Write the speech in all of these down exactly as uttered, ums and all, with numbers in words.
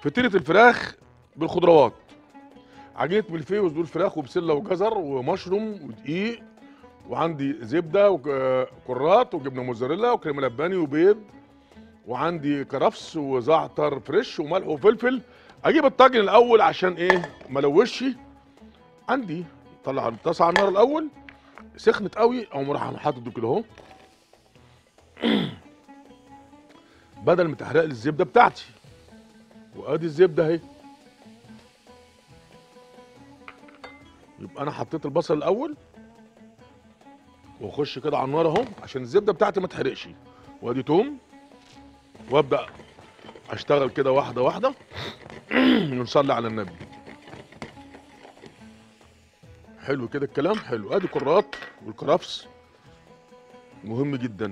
فطيره الفراخ بالخضروات. عجينه ملفيه وصدور فراخ وبسله وجزر ومشروم ودقيق، وعندي زبده وكرات وجبنه موزاريلا وكريمه لباني وبيض، وعندي كرفس وزعتر فريش وملح وفلفل. اجيب الطاجن الاول عشان ايه ملوش. عندي طلع الطاسه على النار الاول، سخنت قوي اقوم راح حاطط ده كده اهو، بدل ما تحرق لي الزبده بتاعتي. وادي الزبده اهي. يبقى انا حطيت البصل الاول واخش كده على النار اهو عشان الزبده بتاعتي ما تحرقش. وادي توم، وابدا اشتغل كده واحده واحده ونصلي على النبي. حلو كده الكلام، حلو. ادي كرات والكرفس مهم جدا.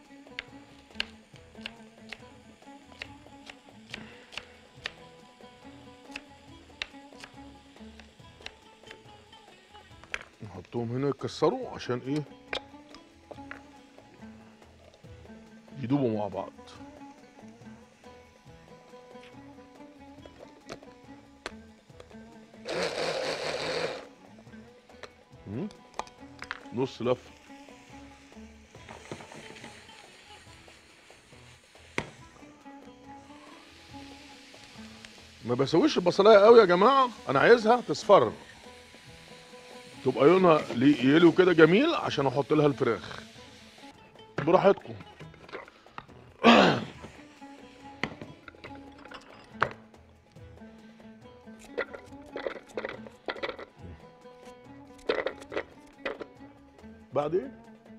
نحطهم هنا يتكسروا عشان ايه يدوبوا مع بعض. مم. نص لفه. ما بسويش البصلايه قوي يا جماعه، انا عايزها تصفر تبقى لونها يلو كده جميل عشان احط لها الفراخ. براحتكم. بعد ايه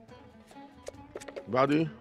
بعد ايه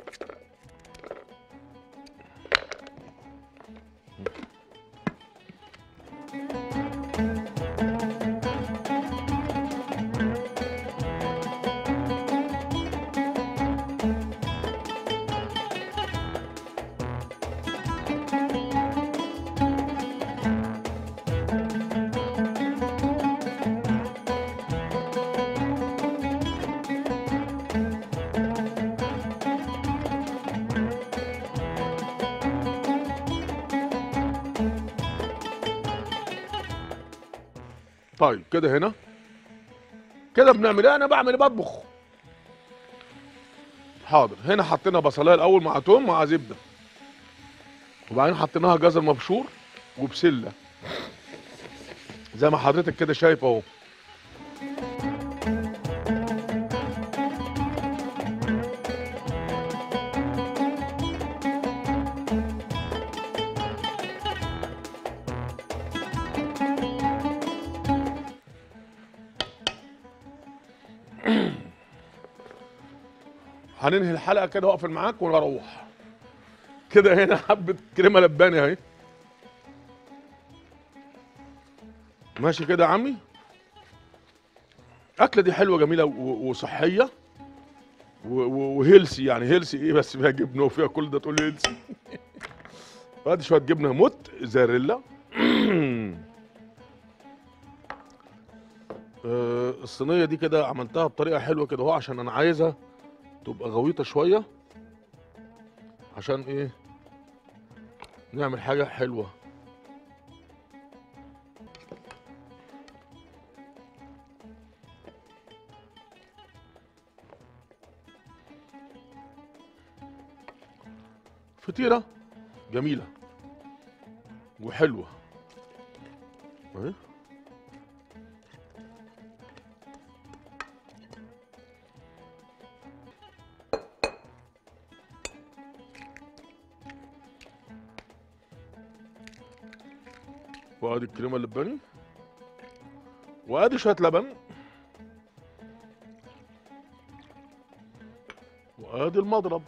طيب كده هنا كده بنعمل ايه؟ انا بعمل ايه؟ بطبخ. حاضر. هنا حطينا بصلايه الاول مع توم مع زبده، وبعدين حطيناها جزر مبشور وبسله زي ما حضرتك كده شايف اهو. هننهي الحلقه كده واقفل معاك ونروح كده. هنا حبه كريمه لباني اهي. ماشي كده يا عمي. الاكله دي حلوه جميله وصحيه وهيلسي. يعني هيلسي ايه بس فيها جبنه وفيها كل ده تقول هيلسي. ادي شويه جبنه موت زاريلا. الصينيه دي كده عملتها بطريقه حلوه كده اهو عشان انا عايزها تبقى غويطه شويه عشان ايه نعمل حاجه حلوه. فطيره جميله وحلوه اهي. وادي الكريمه اللباني، وادي شويه لبن، وادي المضرب.